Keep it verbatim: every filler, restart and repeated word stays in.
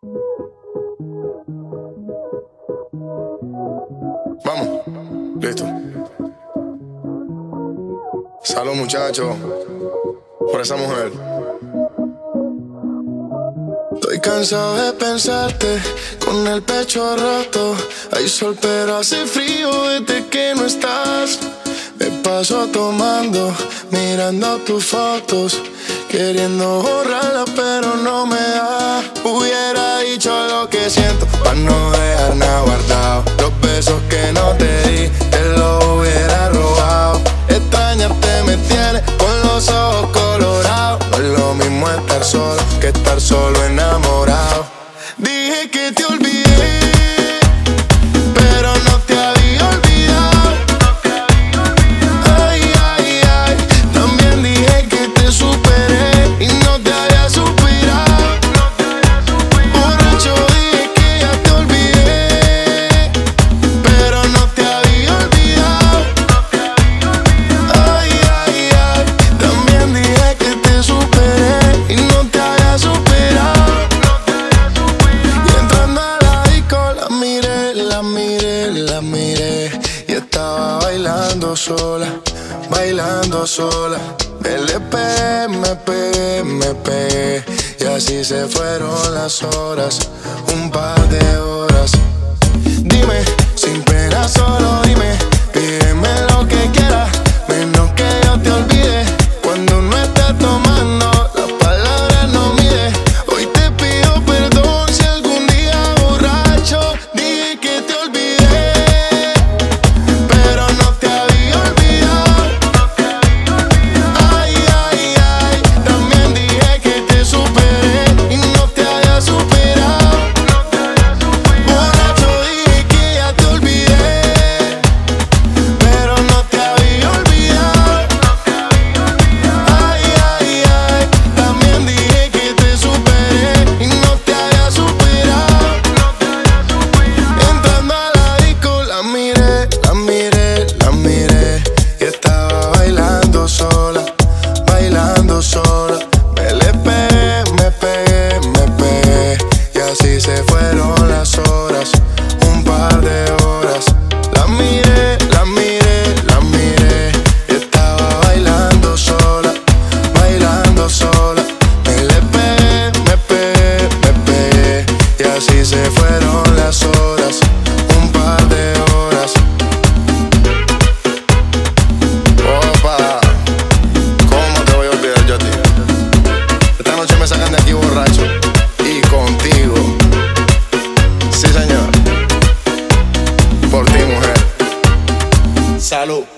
Vamos, listo. Salud, muchachos, por esa mujer. Estoy cansado de pensarte con el pecho roto. Hay sol pero hace frío desde que no estás. Me paso tomando, mirando tus fotos, queriendo borrarlas pero no me da. Hubiera dicho lo que siento para no dejar nada guardado. Los besos que no te di, te los hubiera robado. Extrañarte me tiene con los ojos colorados. No es lo mismo estar solo que estar solo enamorado. Dije que te olvidé, pero no te había olvidado. Ay, ay, ay, también dije que te superé y no te había suspirado. Borracho dije que ya te olvidé, pero no te había olvidado. Ay, ay, ay, también dije que te superé y no te había superado. Y entrando a la disco la miré, la miré, la miré y estaba bailando sola, bailando sola. Me le pegué, me pegué, me pegué y así se fueron las horas, un par de horas. Dime, sin pena solo dime, pídeme lo que quieras, menos que yo te olvide. Cuando no estés tomando, las palabras no mide. Hoy te pido perdón si algún día borracho dije que te olvidé, pero no te había olvidado. Ay, ay, ay, también dije que te superé y no te había superado. Borracho dije que ya te olvidé, pero no te había olvidado. Ay, ay, ay, también dije que te superé y no te había superado. Entrando a la disco la miré, la miré, la miré y estaba bailando sola, bailando sola. Me le pegué, me pegué, me pegué y así se fueron las horas, un par de horas. La miré, la miré, la miré y estaba bailando sola, bailando sola. Me le pegué, me pegué, me pegué y así se fueron las horas, un par de horas. Opa, ¿cómo te voy a olvidar yo a ti? Esta noche me sacan de aquí borracho y contigo. Sí, señor, por ti, mujer. Salud.